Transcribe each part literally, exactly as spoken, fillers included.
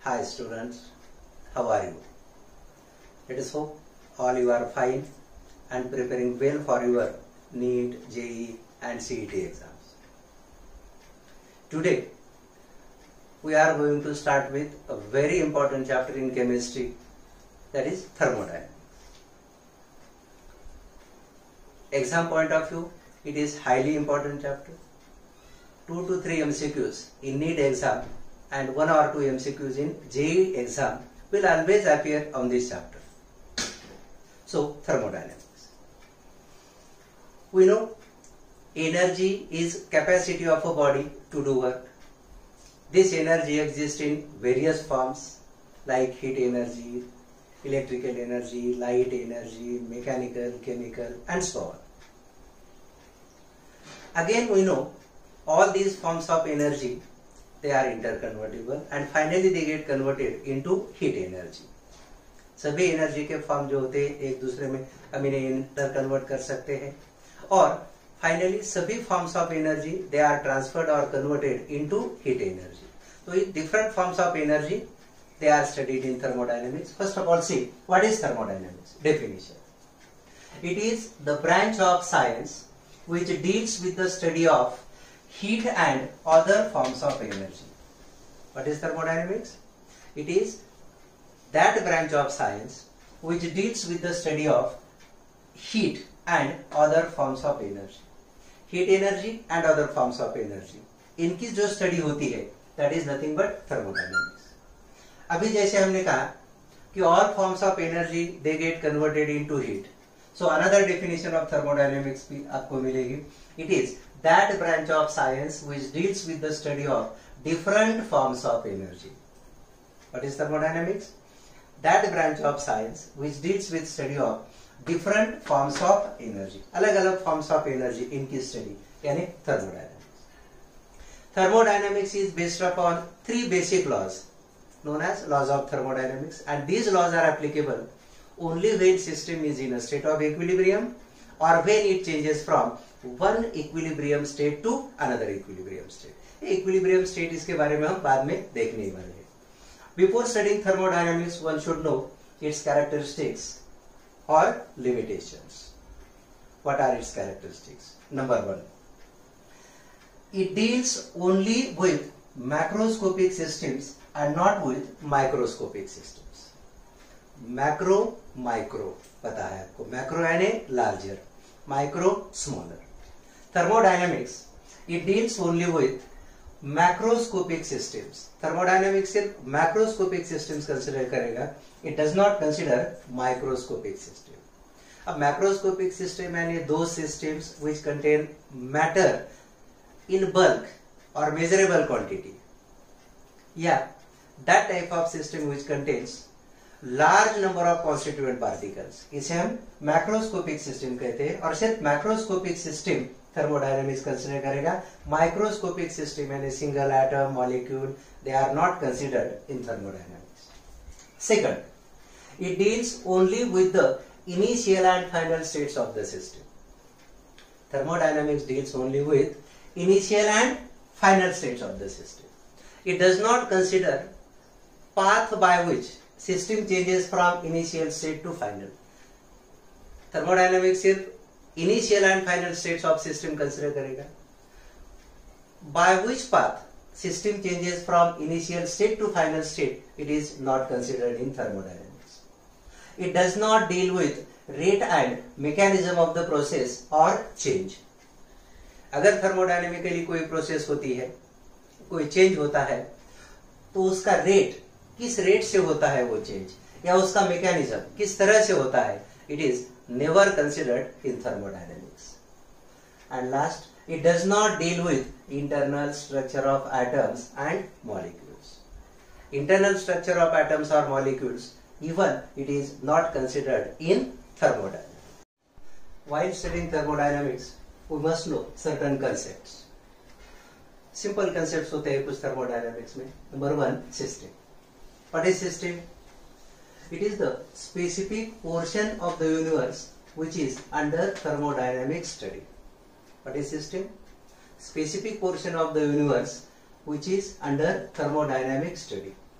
Hi students, how are you? Let us hope all you are fine and preparing well for your NEET, J E E and C E T exams. Today we are going to start with a very important chapter in chemistry, that is thermodynamics. Exam point of view, it is highly important chapter. Two to three M C Qs in NEET exam and one or two M C Qs in J E E exam will always appear on this chapter. So, thermodynamics. We know energy is capacity of a body to do work. This energy exists in various forms like heat energy, electrical energy, light energy, mechanical, chemical and so on. Again we know all these forms of energy, they are interconvertible and finally they get converted into heat energy. सभी energy के form जो होते हैं एक दूसरे में हम इन्हें इंटर कन्वर्ट कर सकते हैं और फाइनली सभी forms of energy they are transferred और कन्वर्टेड इनटू हीट एनर्जी. तो ये different forms of energy they are studied in thermodynamics. First of all, see what is thermodynamics. Definition: it is the branch of science which deals with the study of heat and other forms of energy. What is thermodynamics? It is that branch of science which deals with the study of heat and other forms of energy. Heat energy and other forms of energy. इनकी जो study होती है that is nothing but thermodynamics. अभी जैसे हमने कहा कि all forms of energy they get converted into heat. So another definition of thermodynamics भी आपको मिलेगी. It is that branch of science which deals with the study of different forms of energy. What is thermodynamics? That branch of science which deals with study of different forms of energy. अलग अलग forms of energy इनकी study यानी thermodynamics. Thermodynamics is based upon three basic laws known as laws of thermodynamics, and these laws are applicable only when system is in a state of equilibrium or when it changes from one equilibrium state to another equilibrium state. Equilibrium state इसके बारे में हम बाद में देखने ही वाले हैं. Before studying thermodynamics, one should know its characteristics or limitations. What are its characteristics? Number one, it deals only with macroscopic systems and not with microscopic systems. Macro, micro पता है आपको. Macro यानी larger, micro smaller. Thermodynamics, it deals only with macroscopic systems. Thermodynamics सिर्फ macroscopic systems consider करेगा. It does not consider microscopic system. अब macroscopic system यानी those systems which contain matter in bulk or measurable quantity. Yeah, that type of system which contains large number of constituent particles, इसे हम macroscopic system कहते हैं. और सिर्फ macroscopic system thermodynamics consider करेगा. Microscopic system यानी single atom, molecule, they are not considered in thermodynamics. Second, it deals only with the initial and final states of the system. Thermodynamics deals only with initial and final states of the system. It does not consider path by which system changes from initial state to final. Thermodynamics सिर्फ initial and final states of system consider करेगा. By which path system changes from initial state to final state, it is not considered in thermodynamics. It does not deal with rate and mechanism of the process or change. अगर thermodynamically कोई process होती है, कोई change होता है, तो उसका rate किस रेट से होता है वो चेंज या उसका मैकेनिज्म किस तरह से होता है, it is never considered in thermodynamics. And last, it does not deal with internal structure of atoms and molecules. Internal structure of atoms और molecules even it is not considered in thermodynamics. While studying thermodynamics we must know certain concepts. Simple concepts होते हैं कुछ thermodynamics में. Number one, system. What is system? It is the specific portion of the universe which is under thermodynamic study. What is system? Specific portion of the universe which is under thermodynamic study.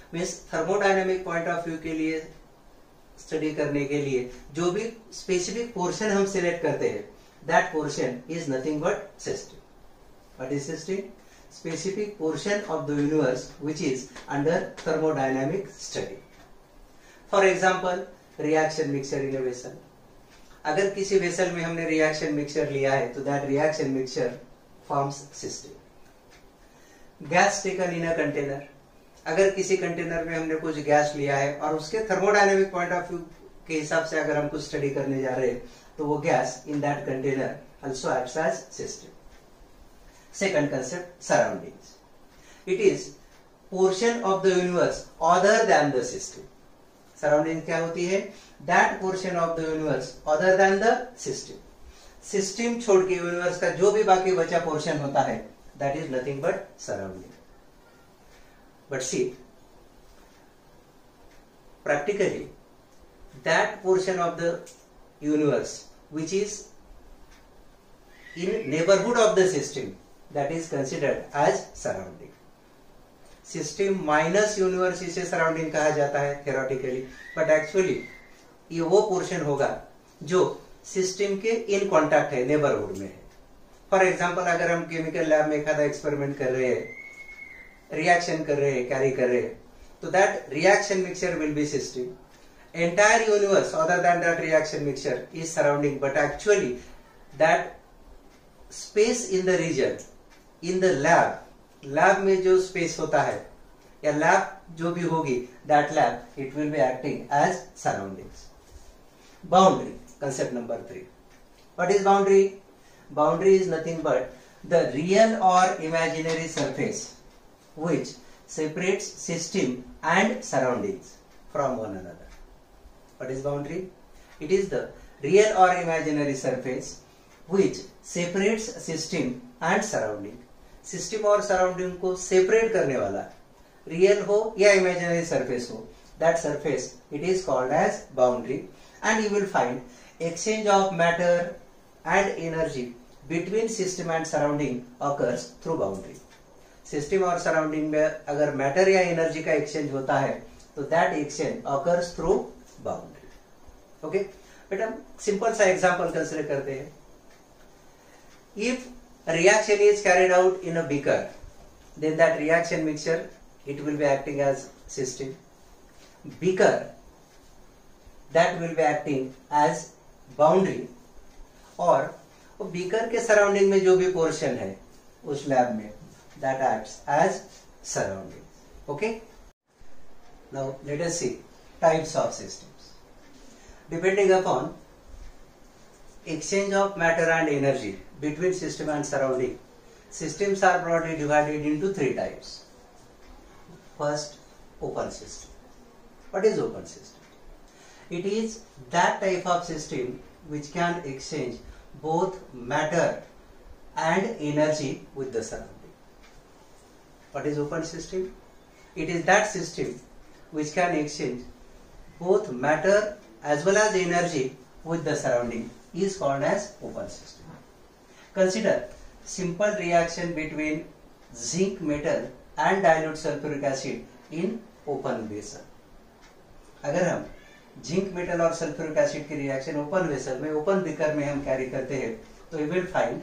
Means thermodynamic point of view के लिए study करने के लिए जो भी specific portion हम select करते हैं, that portion is nothing but system. What is system? Specific portion of the universe which is under thermodynamic study. For example, reaction mixture in a vessel. अगर किसी वेसल में हमने रिएक्शन मिक्सचर लिया है तो that reaction mixture forms system. Gas taken in a container. अगर किसी container में हमने कुछ गैस लिया है और उसके थर्मोडायनेमिक पॉइंट ऑफ व्यू के हिसाब से अगर हम कुछ स्टडी करने जा रहे हैं तो वो gas in that container also acts as system. Second concept, surroundings. It is portion of the universe other than the system. Surrounding क्या होती है? That portion of the universe other than the system. System छोड़ के universe का जो भी बाकी बचा पोर्शन होता है, that is nothing but surrounding. But see, practically, that portion of the universe which is in neighborhood of the system, that is considered as surrounding. System minus universe इसे surrounding कहा जाता है theoretically, but actually ये वो portion होगा जो system के in contact है, neighborhood में है. For example, अगर हम chemical lab में एक आधा experiment कर रहे हैं, reaction कर रहे हैं, carry कर रहे हैं, तो that reaction mixture will be system. Entire universe other than that reaction mixture is surrounding, but actually that space in the region, in the lab, lab में जो space होता है या lab जो भी होगी, that lab it will be acting as surroundings. Boundary, concept number three. What is boundary? Boundary is nothing but the real or imaginary surface which separates system and surroundings from one another. What is boundary? It is the real or imaginary surface which separates system and surrounding. System और surrounding को separate करने वाला, real हो या imaginary surface हो, that surface it is called as boundary. And you will find exchange of matter and energy between system and surrounding occurs through boundary. System और surrounding में अगर matter या energy का exchange होता है तो that exchange occurs through boundary. Okay? बेटा simple सा example consider करते हैं. If a reaction is carried out in a beaker, then that reaction mixture it will be acting as system. Beaker that will be acting as boundary, और beaker के surrounding में जो भी portion है उस lab में that acts as surrounding. Okay? Now let us see types of systems. Depending upon exchange of matter and energy between system and surrounding, systems are broadly divided into three types. First, open system. What is open system? It is that type of system which can exchange both matter and energy with the surrounding. What is open system? It is that system which can exchange both matter as well as energy with the surrounding is called as open system. Consider simple reaction between zinc metal and dilute sulfuric acid in open vessel. अगर हम zinc metal और sulphuric acid की reaction open vessel में, open beaker में हम carry करते हैं तो you will find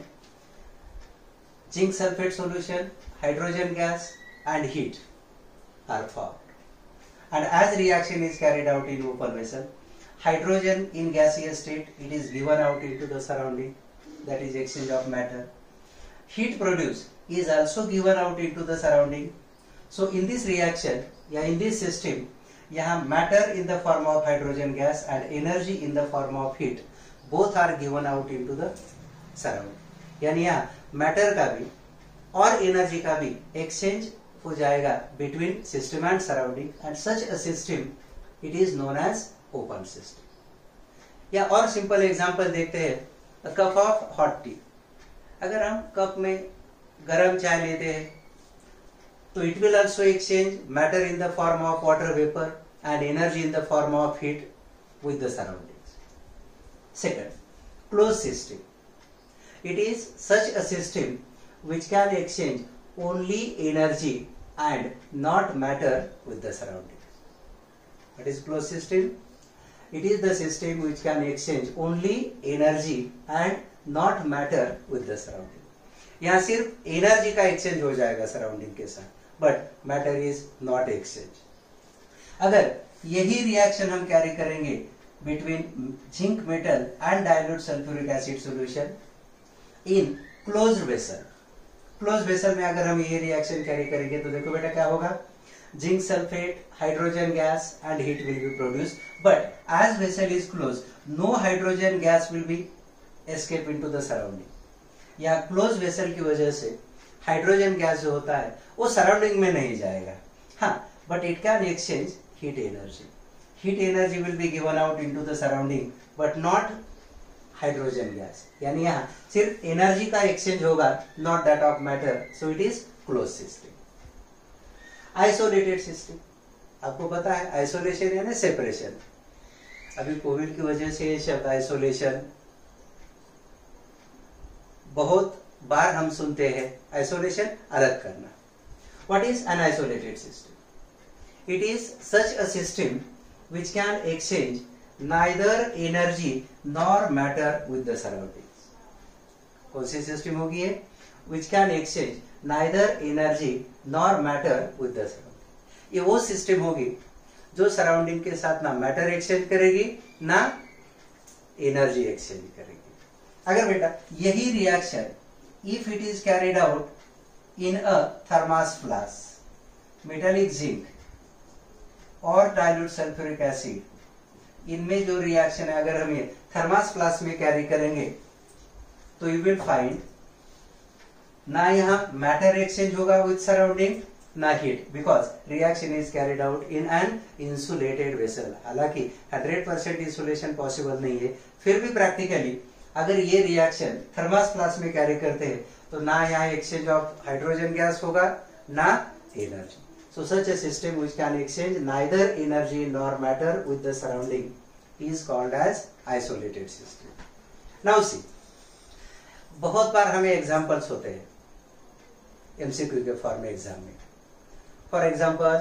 zinc sulphate solution, hydrogen gas and heat are formed. And as reaction is carried out in open vessel, hydrogen in gaseous state it is given out into the surrounding, that is exchange of matter. Heat produced is also given out into the surrounding. So in this reaction या in this system यहाँ matter in the form of hydrogen gas and energy in the form of heat both are given out into the surrounding. यानी यहाँ matter का भी और energy का भी exchange हो जाएगा between system and surrounding, and such a system it is known as open system. या और सिंपल एग्जांपल देखते हैं, कप ऑफ हॉट टी. अगर हम कप में गरम चाय लेते हैं तो it will also exchange matter in the form of water vapour and energy in the form of heat with the surroundings. Second, close system. It is such a system which can exchange only energy and not matter with the surrounding. What is closed system? It is the system which can exchange only energy and not matter with the surrounding. यहाँ सिर्फ energy का exchange हो जाएगा surrounding के साथ, but matter is not exchange. अगर यही reaction हम कैरी करेंगे between zinc metal and dilute sulphuric acid solution in closed vessel, close vessel में अगर हम ये रिएक्शन कैरी करेंगे तो देखो बेटा क्या होगा, zinc sulphate, hydrogen gas and heat will be produce, but as vessel is close no hydrogen gas will be escape into the surrounding. या क्लोज वेसल की वजह से हाइड्रोजन गैस जो होता है वो सराउंडिंग में नहीं जाएगा. हाँ, but it can exchange heat energy. Heat energy will be given out into the surrounding but not hydrogen gas. यानी यहाँ सिर्फ एनर्जी का एक्सचेंज होगा, not that of matter. So it is close system. Isolated system, आपको पता है isolation यानी separation. अभी कोविड की वजह से ये शब्द आइसोलेशन बहुत बार हम सुनते हैं. आइसोलेशन अलग करना. What is an isolated system? It is such a system which can exchange neither energy nor matter with the surroundings. कौन सी सिस्टम होगी ये? Which can exchange neither energy nor matter with the surrounding. ये वो system होगी जो surrounding के साथ ना मैटर एक्सचेंज करेगी ना एनर्जी एक्सचेंज करेगी. अगर बेटा यही reaction if it is carried out in a thermos flask, metallic zinc और डाइल्यूट सल्फ्यूरिक एसिड, इनमें जो रिएक्शन है अगर हम ये थर्मास फ्लास्क में कैरी करेंगे तो यू विल फाइंड ना यहाँ मैटर एक्सचेंज होगा विद सराउंडिंग ना heat, because reaction is carried out in an insulated vessel. हालांकि हंड्रेड परसेंट इंसुलेशन पॉसिबल नहीं है, फिर भी प्रैक्टिकली अगर ये रिएक्शन थर्मास फ्लास्क में कैरी करते हैं तो ना यहाँ एक्सचेंज ऑफ हाइड्रोजन गैस होगा ना energy. So such a system which can exchange neither energy nor matter with the surrounding is called as isolated system. Now see, बहुत बार हमें एग्जांपल्स होते हैं एमसीक्यू के फॉर्म में एग्जाम में. For example,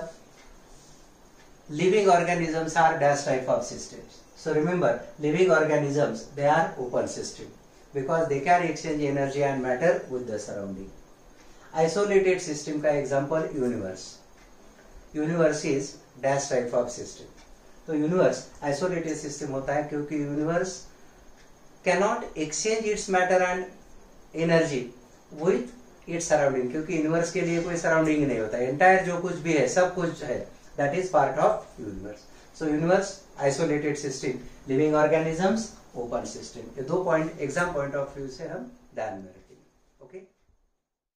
living organisms are dash type of systems. So remember, living organisms, they are open system because they can exchange energy and matter with the surrounding. Isolated system का example universe. Universe is dash type of system. तो universe isolated system होता है क्योंकि universe can not exchange its matter and energy with its surrounding, क्योंकि universe के लिए कोई surrounding नहीं होता. एंटायर जो कुछ भी है, सब कुछ है, that is part of universe. So universe isolated system, living organisms open system. ये दो point exam point of view से हम ध्यान में रखें.